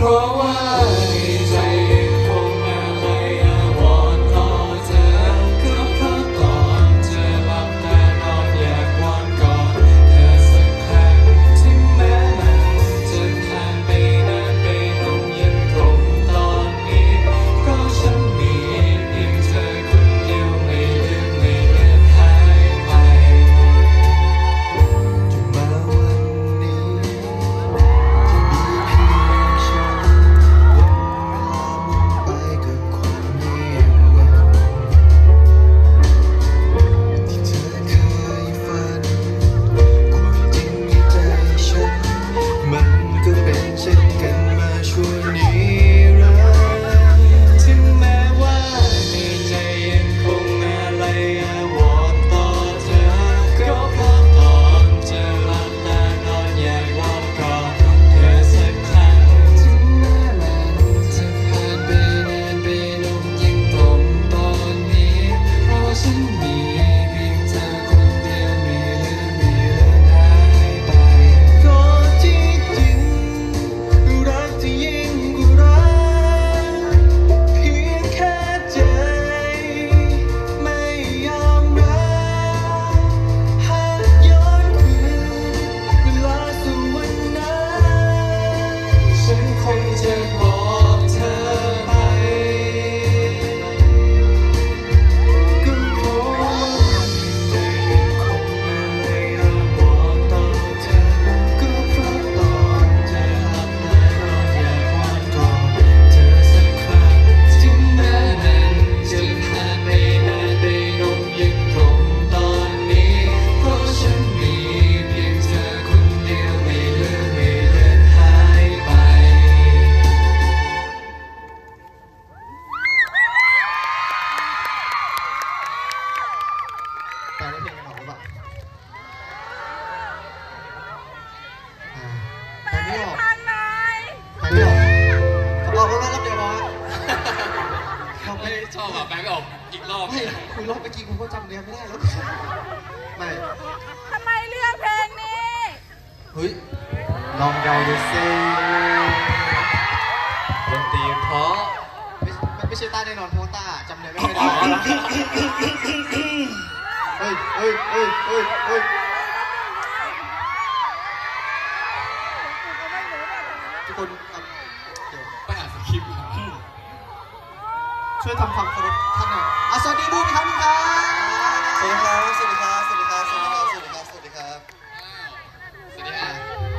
เพราะว่าในใจยังคงอะไรวอนต่อเธอก็เพราะก่อนเธอหลับตานอนอยากวอนกอดเธอสักครั้งถึงแม้มันจะผ่านไปนานไปนมยังตรงตอนนี้เพราะฉันมีเพียงเธอคนเดียวไม่ลืมไม่เลือนหายไปจนมาวันนี้ชอบแบบแบงค์ออกอีกรอบไม่คุยรอบเมื่อกี้กูก็จำเนื้อไม่ได้แล้วไม่ทำไมเลือกเพลงนี้เฮ้ยลองเดาดูซิดนตรีเพราะไม่ใช่ต้าแน่นอนเพราะต้าจำเนื้อไม่ค่อยได้เฮ้ยทุกคนไปอ่านสคริปต์ช่วยทำความเคารพท่านหน่อยสวัสดีบูมครับสวัสดีครับสวัสดีครับสวัสดีครับสวัสดีครับสวัสดีครับสวัสดีครับสวัสดีครับ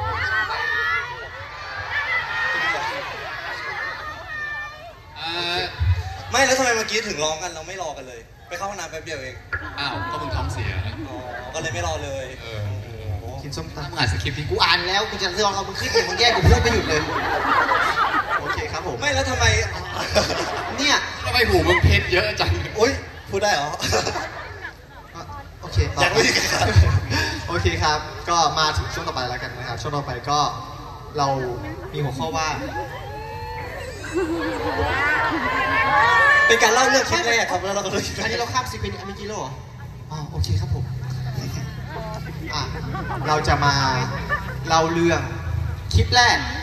ไม่แล้วทำไมเมื่อกี้ถึงร้องกันเราไม่รอกันเลยไปเข้าห้องน้ำแป๊บเดียวเองอ้าวก็มึงท้องเสียอ๋อก็เลยไม่รอเลยกินส้มตำมึงอ่านสคริปต์ที่กูอ่านแล้วกูจะลองเอามึงขึ้นเองมึงแย่กูพูดไม่หยุดเลยโอเคครับผมไม่แล้วทำไมเนี่ยทำไมหูมึงเพชรเยอะจังโอ๊ยพูดได้เหรอโอเคอยากไม่ดีครับโอเคครับก็มาถึงช่วงต่อไปแล้วกันนะครับช่วงต่อไปก็เรามีหัวข้อว่าเป็นการเล่าเรื่องคลิปแรกครับแล้วเราก็เลยอันนี้เราข้ามซีเป็นอเมจิโร่เหรออ๋อโอเคครับผมเราจะมาเล่าเรื่องคลิปแรก